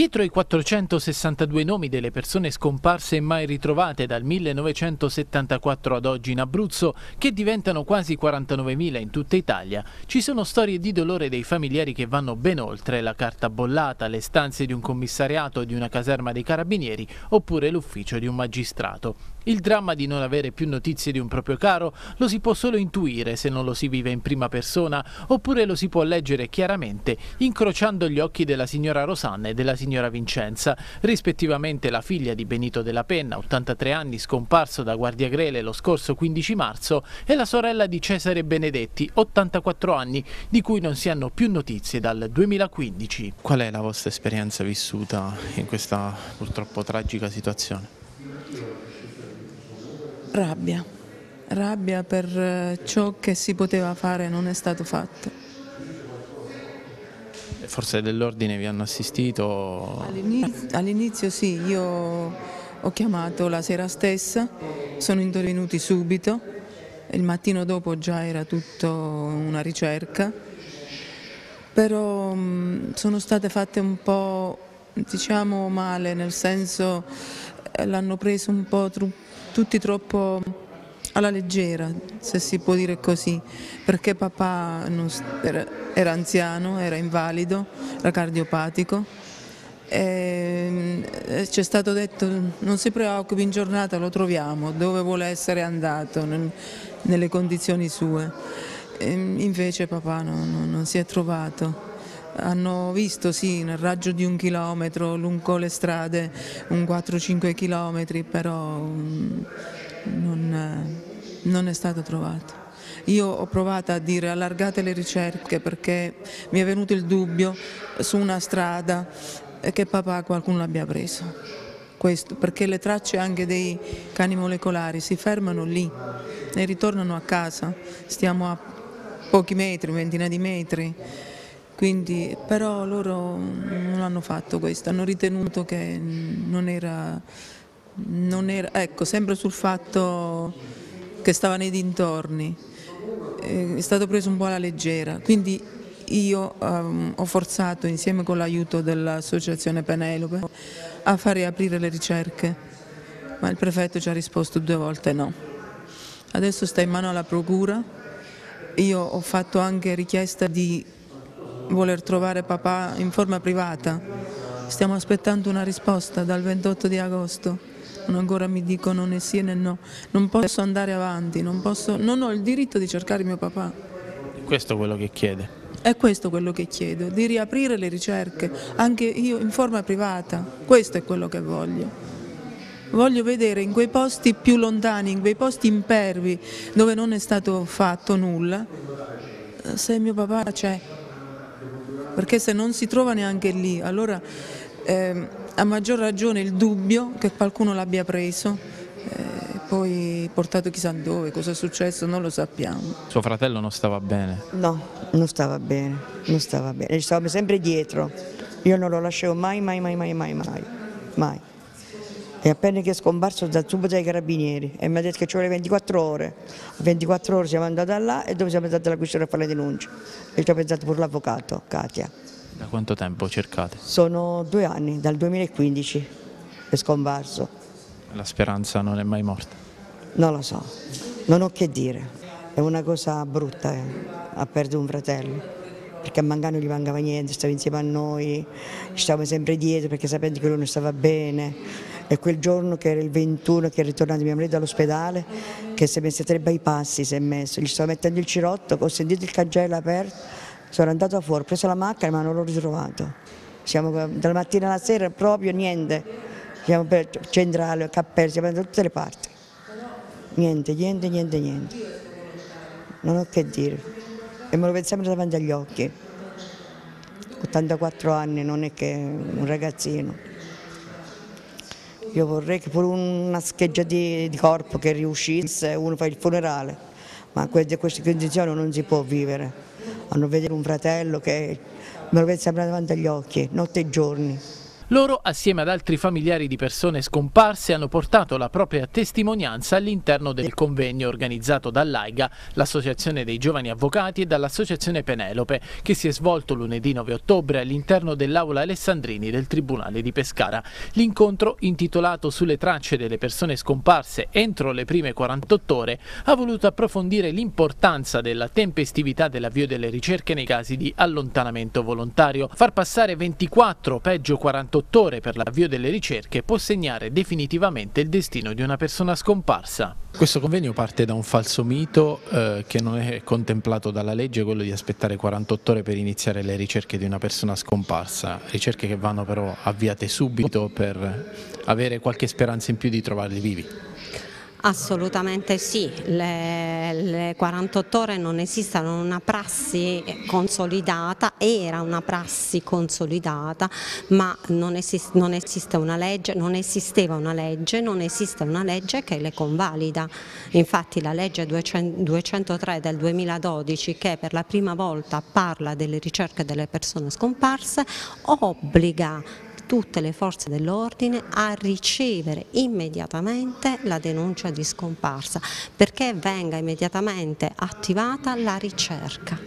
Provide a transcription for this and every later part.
Dietro i 462 nomi delle persone scomparse e mai ritrovate dal 1974 ad oggi in Abruzzo, che diventano quasi 49.000 in tutta Italia, ci sono storie di dolore dei familiari che vanno ben oltre la carta bollata, le stanze di un commissariato o di una caserma dei carabinieri oppure l'ufficio di un magistrato. Il dramma di non avere più notizie di un proprio caro lo si può solo intuire se non lo si vive in prima persona, oppure lo si può leggere chiaramente incrociando gli occhi della signora Rosanna e della signora Vincenza, rispettivamente la figlia di Benito della Penna, 83 anni, scomparso da Guardiagrele lo scorso 15 marzo, e la sorella di Cesare Benedetti, 84 anni, di cui non si hanno più notizie dal 2015. Qual è la vostra esperienza vissuta in questa purtroppo tragica situazione? Rabbia per ciò che si poteva fare non è stato fatto. Forse dell'ordine vi hanno assistito? All'inizio sì, io ho chiamato la sera stessa, sono intervenuti subito, il mattino dopo già era tutta una ricerca, però sono state fatte un po', diciamo, male, nel senso l'hanno preso un po' tutti troppo alla leggera, se si può dire così, perché papà era anziano, era invalido, era cardiopatico e ci è stato detto non si preoccupi, in giornata lo troviamo dove vuole essere andato, nelle condizioni sue. Invece papà non si è trovato. Hanno visto sì nel raggio di 1 chilometro lungo le strade un 4-5 chilometri, però non è stato trovato. Io ho provato a dire allargate le ricerche perché mi è venuto il dubbio su una strada che papà qualcuno l'abbia preso. Questo perché le tracce anche dei cani molecolari si fermano lì e ritornano a casa, stiamo a pochi metri, ventina di metri. Quindi, però loro non hanno fatto questo, hanno ritenuto che non era, ecco, sempre sul fatto che stava nei dintorni, è stato preso un po' alla leggera, quindi io ho forzato insieme con l'aiuto dell'associazione Penelope a far riaprire le ricerche, ma il prefetto ci ha risposto 2 volte no. Adesso sta in mano alla procura, io ho fatto anche richiesta di voler trovare papà in forma privata, stiamo aspettando una risposta dal 28 di agosto, ancora mi dicono né sì né no, non posso andare avanti, non ho il diritto di cercare mio papà. Questo è quello che chiede? È questo quello che chiedo, di riaprire le ricerche, anche io in forma privata, questo è quello che voglio. Voglio vedere in quei posti più lontani, in quei posti impervi, dove non è stato fatto nulla, se mio papà c'è. Perché se non si trova neanche lì, allora a maggior ragione il dubbio che qualcuno l'abbia preso, poi portato chissà dove, cosa è successo, non lo sappiamo. Suo fratello non stava bene? No, non stava bene, non stava bene, gli stavamo sempre dietro, io non lo lasciavo mai. E appena che è scomparso da subito ai carabinieri e mi ha detto che ci vuole 24 ore. A 24 ore siamo andati là e dove siamo andati alla questura a fare le denunce. E ci ha pensato pure l'avvocato, Katia. Da quanto tempo cercate? Sono 2 anni, dal 2015 è scomparso. La speranza non è mai morta? Non lo so, non ho che dire. È una cosa brutta, a perdere un fratello. Perché a Mangano non gli mancava niente, stava insieme a noi, ci stavamo sempre dietro perché sapendo che lui non stava bene. E quel giorno che era il 21 che è ritornato mio marito dall'ospedale, che si è messo 3 bei passi, gli stavo mettendo il cirotto, ho sentito il cancello aperto, sono andato fuori, ho preso la macchina ma non l'ho ritrovato. Siamo dalla mattina alla sera proprio niente, siamo per centrale, cappello, siamo da tutte le parti. Niente. Non ho che dire. E me lo vedo sempre davanti agli occhi. 84 anni, non è che un ragazzino. Io vorrei che pure una scheggia di corpo che riuscisse, uno fa il funerale, ma queste condizioni non si può vivere. A non vedere un fratello che me lo vedo sempre davanti agli occhi, notte e giorni. Loro, assieme ad altri familiari di persone scomparse, hanno portato la propria testimonianza all'interno del convegno organizzato dall'AIGA, l'Associazione dei Giovani Avvocati, e dall'Associazione Penelope, che si è svolto lunedì 9 ottobre all'interno dell'Aula Alessandrini del Tribunale di Pescara. L'incontro, intitolato Sulle tracce delle persone scomparse entro le prime 48 ore, ha voluto approfondire l'importanza della tempestività dell'avvio delle ricerche nei casi di allontanamento volontario. Far passare 24 o peggio 48 ore per l'avvio delle ricerche può segnare definitivamente il destino di una persona scomparsa. Questo convegno parte da un falso mito che non è contemplato dalla legge, quello di aspettare 48 ore per iniziare le ricerche di una persona scomparsa, ricerche che vanno però avviate subito per avere qualche speranza in più di trovarli vivi. Assolutamente sì, le 48 ore non esistono, una prassi consolidata, era una prassi consolidata, ma non esiste una legge, non esisteva una legge, non esiste una legge che le convalida. Infatti la legge 203 del 2012, che per la prima volta parla delle ricerche delle persone scomparse, obbliga tutte le forze dell'ordine a ricevere immediatamente la denuncia di scomparsa, perché venga immediatamente attivata la ricerca.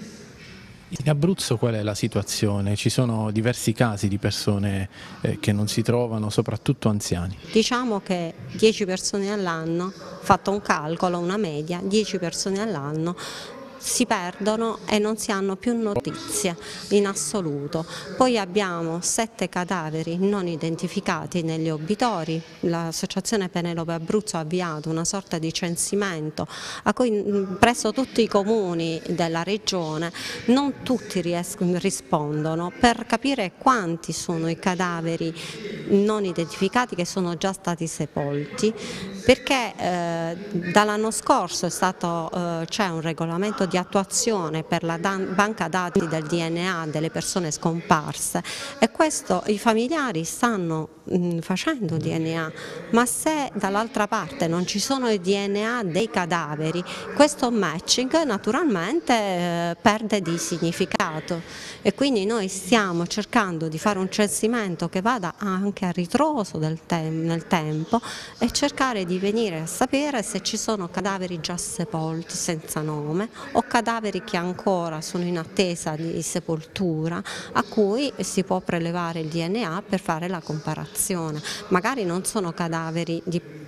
In Abruzzo qual è la situazione? Ci sono diversi casi di persone che non si trovano, soprattutto anziani. Diciamo che 10 persone all'anno, fatto un calcolo, una media, 10 persone all'anno si perdono e non si hanno più notizie in assoluto. Poi abbiamo 7 cadaveri non identificati negli obitori. L'Associazione Penelope Abruzzo ha avviato una sorta di censimento a cui presso tutti i comuni della regione non tutti rispondono, per capire quanti sono i cadaveri non identificati che sono già stati sepolti, perché dall'anno scorso c'è un regolamento di attuazione per la banca dati del DNA delle persone scomparse, e questo i familiari stanno facendo DNA, ma se dall'altra parte non ci sono i DNA dei cadaveri, questo matching naturalmente perde di significato, e quindi noi stiamo cercando di fare un censimento che vada anche a ritroso nel tempo e cercare di venire a sapere se ci sono cadaveri già sepolti senza nome o cadaveri che ancora sono in attesa di sepoltura, a cui si può prelevare il DNA per fare la comparazione. Magari non sono cadaveri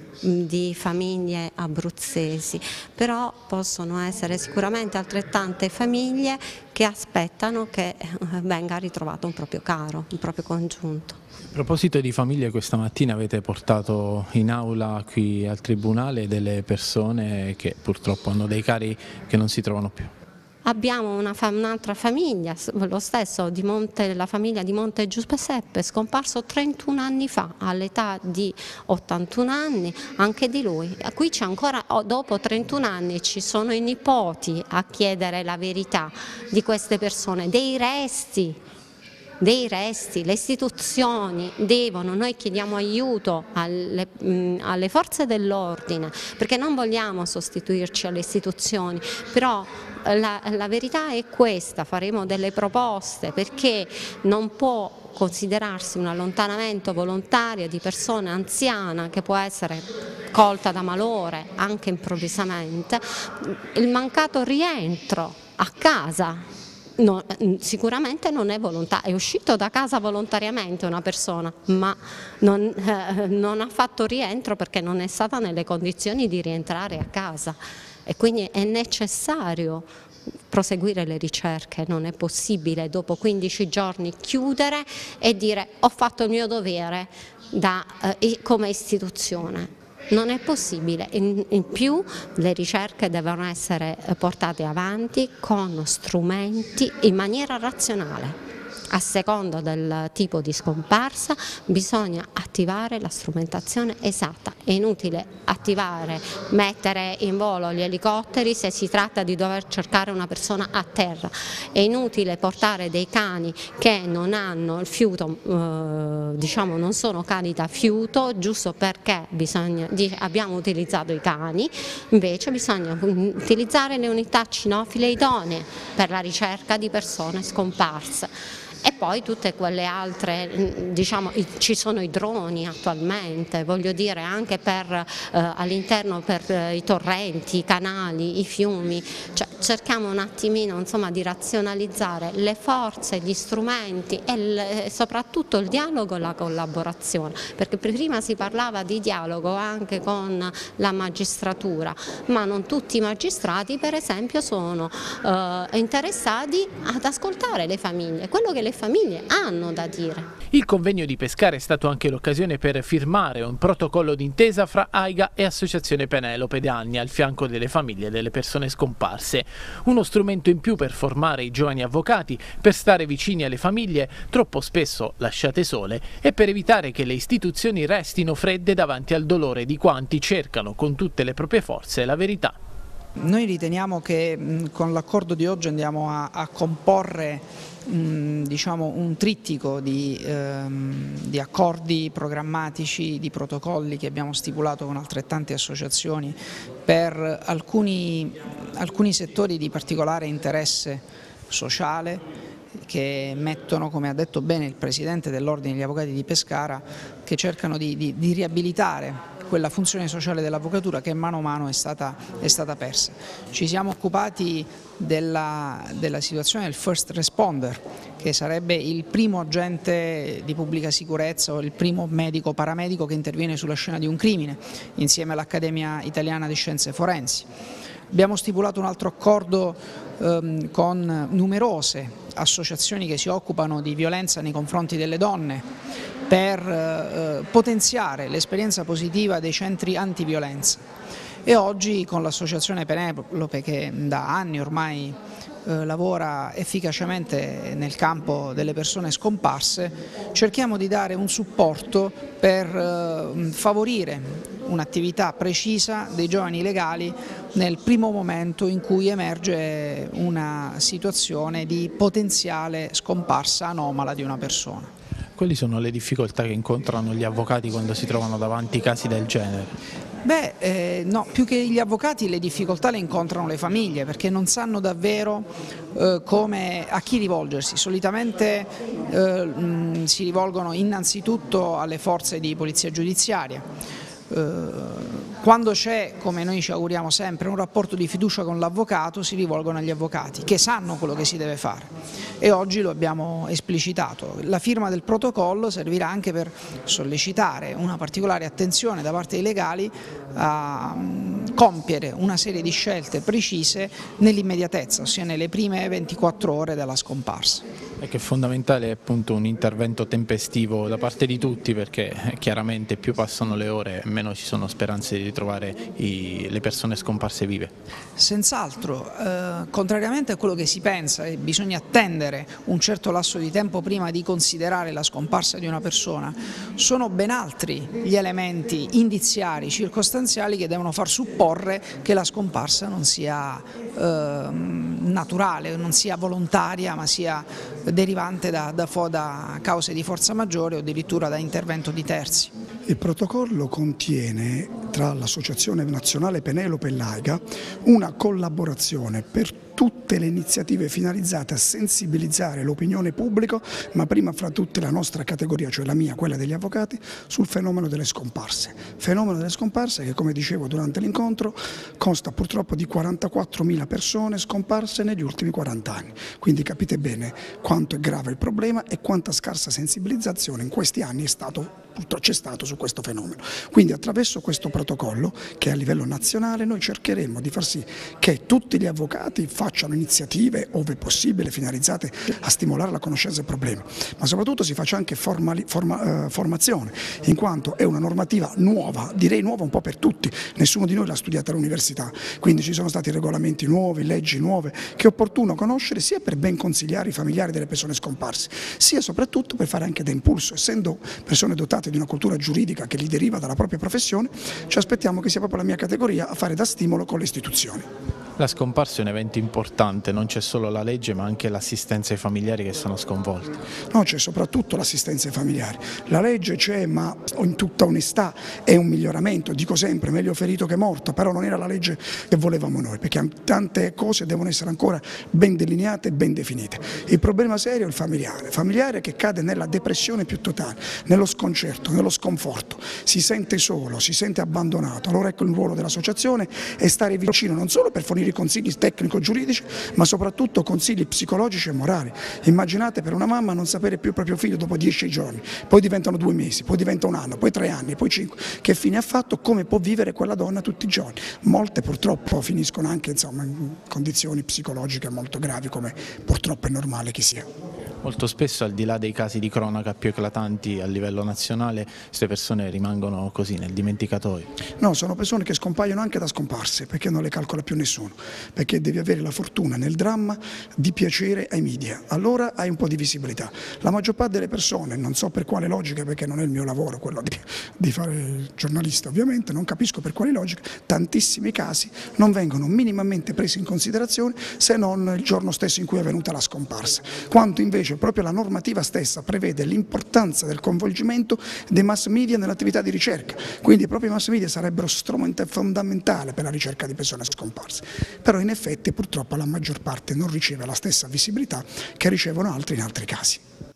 di famiglie abruzzesi, però possono essere sicuramente altrettante famiglie che aspettano che venga ritrovato un proprio caro, un proprio congiunto. A proposito di famiglie, questa mattina avete portato in aula qui al Tribunale delle persone che purtroppo hanno dei cari che non si trovano più. Abbiamo un'altra famiglia, lo stesso, la famiglia di Monte Giuseppe, scomparso 31 anni fa, all'età di 81 anni, anche di lui. Qui c'è ancora, dopo 31 anni, ci sono i nipoti a chiedere la verità di queste persone, dei resti, le istituzioni devono, noi chiediamo aiuto alle forze dell'ordine, perché non vogliamo sostituirci alle istituzioni, però la verità è questa, faremo delle proposte, perché non può considerarsi un allontanamento volontario di persona anziana che può essere colta da malore anche improvvisamente, il mancato rientro a casa. No, sicuramente non è volontà, è uscito da casa volontariamente una persona, ma non ha fatto rientro perché non è stata nelle condizioni di rientrare a casa, e quindi è necessario proseguire le ricerche. Non è possibile dopo 15 giorni chiudere e dire ho fatto il mio dovere come istituzione. Non è possibile, in più le ricerche devono essere portate avanti con strumenti in maniera razionale. A seconda del tipo di scomparsa bisogna attivare la strumentazione esatta. È inutile mettere in volo gli elicotteri se si tratta di dover cercare una persona a terra. È inutile portare dei cani che non hanno il fiuto, diciamo non sono cani da fiuto, giusto perché abbiamo utilizzato i cani. Invece bisogna utilizzare le unità cinofile idonee per la ricerca di persone scomparse. E poi tutte quelle altre, diciamo, ci sono i droni attualmente, voglio dire, anche per all'interno per i torrenti, i canali, i fiumi, cioè cerchiamo un attimino, insomma, di razionalizzare le forze, gli strumenti e soprattutto il dialogo e la collaborazione, perché prima si parlava di dialogo anche con la magistratura, ma non tutti i magistrati per esempio sono interessati ad ascoltare le famiglie, quello che le famiglie hanno da dire. Il convegno di Pescara è stato anche l'occasione per firmare un protocollo d'intesa fra AIGA e Associazione Penelope da anni al fianco delle famiglie delle persone scomparse. Uno strumento in più per formare i giovani avvocati, per stare vicini alle famiglie, troppo spesso lasciate sole, e per evitare che le istituzioni restino fredde davanti al dolore di quanti cercano con tutte le proprie forze la verità. Noi riteniamo che con l'accordo di oggi andiamo a comporre diciamo, un trittico di accordi programmatici, di protocolli che abbiamo stipulato con altrettante associazioni per alcuni settori di particolare interesse sociale, che mettono, come ha detto bene il Presidente dell'Ordine degli Avvocati di Pescara, che cercano di riabilitare quella funzione sociale dell'avvocatura che mano a mano è stata persa. Ci siamo occupati della situazione del first responder, che sarebbe il primo agente di pubblica sicurezza o il primo medico paramedico che interviene sulla scena di un crimine, insieme all'Accademia Italiana di Scienze Forensi. Abbiamo stipulato un altro accordo con numerose associazioni che si occupano di violenza nei confronti delle donne per potenziare l'esperienza positiva dei centri antiviolenza, e oggi con l'associazione Penelope, che da anni ormai lavora efficacemente nel campo delle persone scomparse, cerchiamo di dare un supporto per favorire un'attività precisa dei giovani legali nel primo momento in cui emerge una situazione di potenziale scomparsa anomala di una persona. Quali sono le difficoltà che incontrano gli avvocati quando si trovano davanti casi del genere? No, più che gli avvocati le difficoltà le incontrano le famiglie, perché non sanno davvero a chi rivolgersi. Solitamente si rivolgono innanzitutto alle forze di polizia giudiziaria. Quando c'è, come noi ci auguriamo sempre, un rapporto di fiducia con l'avvocato, si rivolgono agli avvocati che sanno quello che si deve fare, e oggi lo abbiamo esplicitato. La firma del protocollo servirà anche per sollecitare una particolare attenzione da parte dei legali a compiere una serie di scelte precise nell'immediatezza, ossia nelle prime 24 ore dalla scomparsa. È che è fondamentale appunto un intervento tempestivo da parte di tutti, perché chiaramente più passano le ore meno ci sono speranze di ritrovare le persone scomparse vive. Senz'altro, contrariamente a quello che si pensa, bisogna attendere un certo lasso di tempo prima di considerare la scomparsa di una persona. Sono ben altri gli elementi indiziari, circostanziali, che devono far supporre che la scomparsa non sia naturale, non sia volontaria, ma sia derivante da cause di forza maggiore o addirittura da intervento di terzi. Il protocollo contiene tra l'Associazione Nazionale Penelope e l'AIGA una collaborazione per tutte le iniziative finalizzate a sensibilizzare l'opinione pubblica, ma prima fra tutte la nostra categoria, cioè la mia, quella degli avvocati, sul fenomeno delle scomparse. Fenomeno delle scomparse che, come dicevo durante l'incontro, consta purtroppo di 44.000 persone scomparse negli ultimi 40 anni. Quindi capite bene quanto è grave il problema e quanta scarsa sensibilizzazione in questi anni c'è stato su questo fenomeno. Quindi attraverso questo protocollo, che è a livello nazionale, noi cercheremo di far sì che tutti gli avvocati facciano iniziative, ove possibile, finalizzate a stimolare la conoscenza del problema, ma soprattutto si faccia anche formazione, in quanto è una normativa nuova, direi nuova un po' per tutti, nessuno di noi l'ha studiata all'università, quindi ci sono stati regolamenti nuovi, leggi nuove, che è opportuno conoscere sia per ben consigliare i familiari delle persone scomparse, sia soprattutto per fare anche da impulso. Essendo persone dotate di una cultura giuridica che gli deriva dalla propria professione, ci aspettiamo che sia proprio la mia categoria a fare da stimolo con le istituzioni. La scomparsa è un evento importante, non c'è solo la legge ma anche l'assistenza ai familiari che sono sconvolti. No, c'è soprattutto l'assistenza ai familiari. La legge c'è, ma in tutta onestà è un miglioramento, dico sempre meglio ferito che morto, però non era la legge che volevamo noi, perché tante cose devono essere ancora ben delineate e ben definite. Il problema serio è il familiare che cade nella depressione più totale, nello sconcerto, nello sconforto, si sente solo, si sente abbandonato. Allora ecco il ruolo dell'associazione è stare vicino non solo per fornire consigli tecnico-giuridici, ma soprattutto consigli psicologici e morali. Immaginate per una mamma non sapere più il proprio figlio dopo 10 giorni, poi diventano 2 mesi, poi diventa 1 anno, poi 3 anni, poi 5. Che fine ha fatto? Come può vivere quella donna tutti i giorni? Molte purtroppo finiscono anche in condizioni psicologiche molto gravi, come purtroppo è normale che sia. Molto spesso, al di là dei casi di cronaca più eclatanti a livello nazionale, queste persone rimangono così nel dimenticatoio. No, sono persone che scompaiono anche da scomparse, perché non le calcola più nessuno, perché devi avere la fortuna nel dramma di piacere ai media, allora hai un po' di visibilità. La maggior parte delle persone, non so per quale logica, perché non è il mio lavoro quello di fare giornalista ovviamente, non capisco per quale logica, tantissimi casi non vengono minimamente presi in considerazione se non il giorno stesso in cui è avvenuta la scomparsa, quanto invece proprio la normativa stessa prevede l'importanza del coinvolgimento dei mass media nell'attività di ricerca, quindi proprio i mass media sarebbero strumento fondamentale per la ricerca di persone scomparse, però in effetti purtroppo la maggior parte non riceve la stessa visibilità che ricevono altri in altri casi.